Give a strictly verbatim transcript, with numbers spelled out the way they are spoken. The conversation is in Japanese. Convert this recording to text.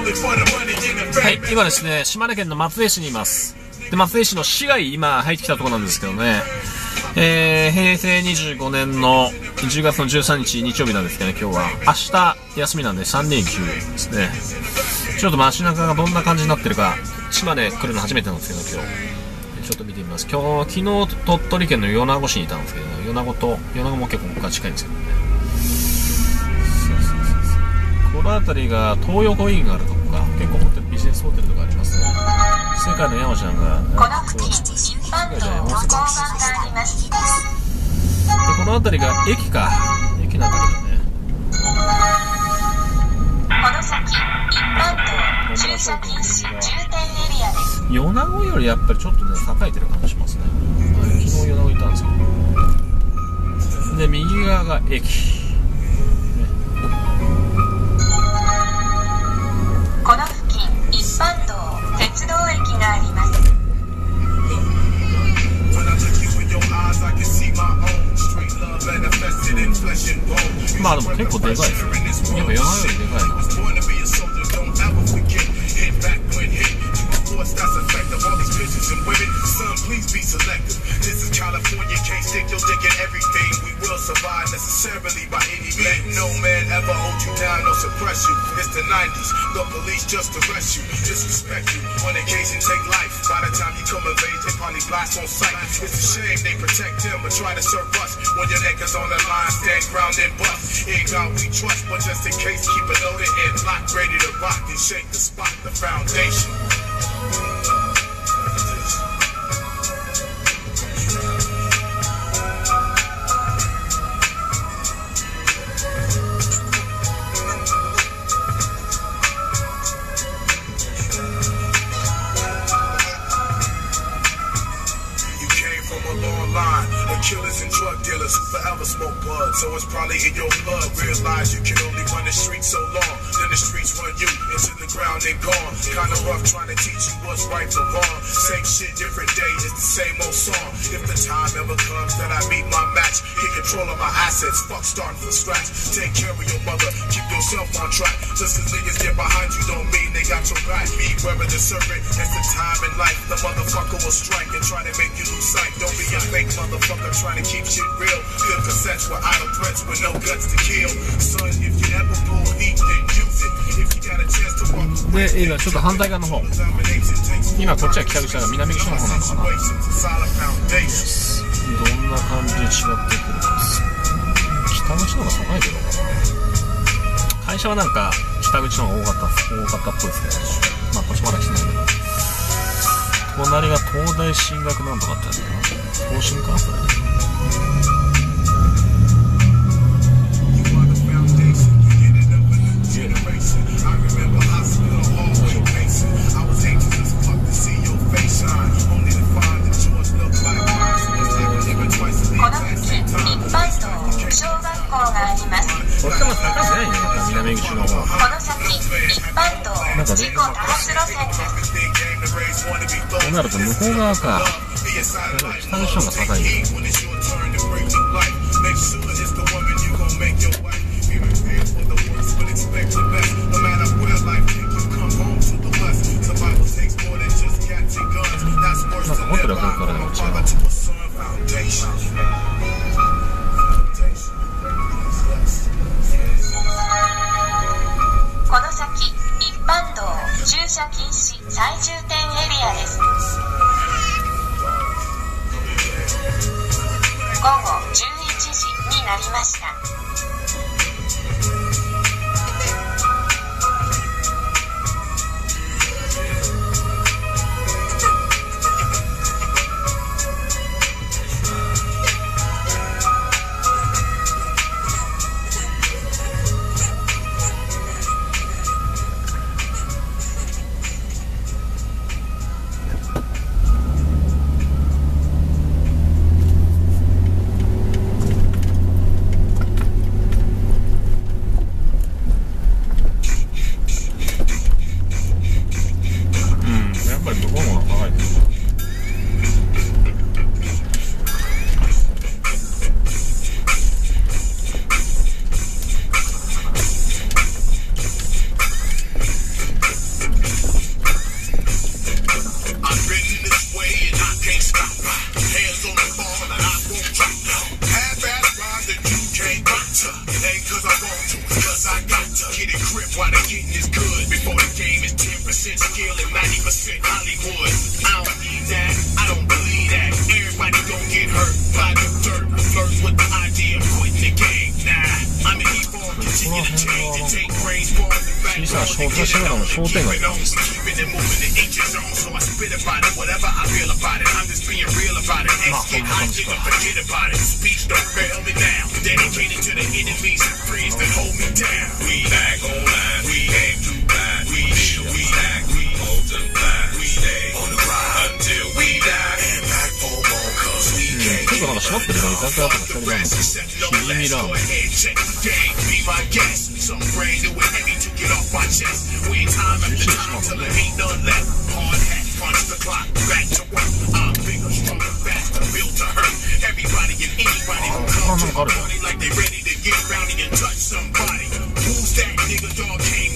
はい、今ですね、島根県の松江市にいます。で、松江市の市街、今入ってきたところなんですけどね、えー、へいせいにじゅうごねんのじゅうがつのじゅうさんにち日曜日なんですけどね、今日は。明日休みなんでさんれんきゅうですね。ちょっと街中がどんな感じになってるか、島根来るの初めてなんですけど、今日。ちょっと見てみます。今日、昨日鳥取県の米子市にいたんですけど、ね、米子と、米子も結構僕は近いんですけどね。この辺りが東横インがあるとか、結構ホテル、ビジネスホテルとかありますね。世界の山ちゃんが、 この付近、一般道の交番があります。で、 この辺りが駅か。駅の辺りだね。 この先、一般道、駐車禁止、重点エリアです。 米子よりやっぱりちょっとね、栄えてる感じしますね。はい、昨日米子いたんですけど。で、右側が駅。 この付近、一般道、鉄道駅があります。 まあでも結構でかいですよ。やっぱ山よりでかいな。 Killers and drug dealers who forever smoke bud, so it's probably in your blood. Realize you can only run the streets so long, then the streets run you into the ground and gone. Kinda rough trying to teach you what's right from wrong. Same shit, different day, it's the same old song. If the time ever comes that I meet my match, get control of my assets, fuck starting from scratch. Take care of your mother, keep yourself on track. Just cause niggas get behind you don't mean they got your back. Beware of the serpent, it's the time in life. The motherfucker will strike and try to make you lose sight. Don't be a fake motherfucker trying to keep shit real. Feel cassettes with idle threats with no guts to kill. Son, if you ever pull heat, then use it. If you got a chance to walk away. で、今ちょっと反対側の方。今こっちは北口だから南口の方なのかな。どんな感じで違ってくるか。北口の方が栄えてるのかな。会社はなんか北口の方が多かった多かったっぽいですけど、まあこっちまだ来てないけど。隣が東大進学なんとかってやつかな。東進かそれ。こっちも高くないね、また南口の方。 この先、一般道、事故多発路線です。 こうなると向こう側か。北口の方が高いね。なんかホテルはどこからでも違う。 この先、一般道、駐車禁止、最重点エリアです。ごごじゅういちじになりました。 eating is good. Before the game is ten percent skill and ninety percent Hollywood. I don't need that, I don't believe that. Everybody gon' get hurt by the dirt. Flirts with the idea of quitting the game. Nah, I'm an e-form, continue to change and take brains for the back. 小さな商店街の商店街なんです。 Keeping it moving the inches on, so I spit about it. Whatever I feel about it, I'm just being real about it. X get hot, nigga, forget about it. Speech don't fail me now. Dedicated to the enemies and friends that hold me down. We back online, we aim to blind. We deal, we stack, we multiply. We stay on the ride until we die. And back for more, cause we can't. 結構なんか閉まってるから居酒屋とか二人なんです。しじみラーメン。 Be my guest. Some brand new and heavy to get off my chest. We ain't time after time till there ain't none left. Hard hat, punch the clock, back to work. I'm bigger, stronger, faster, built to hurt. Everybody and anybody who comes to the party like they ready to get rowdy and touch somebody. Who's that nigga dog came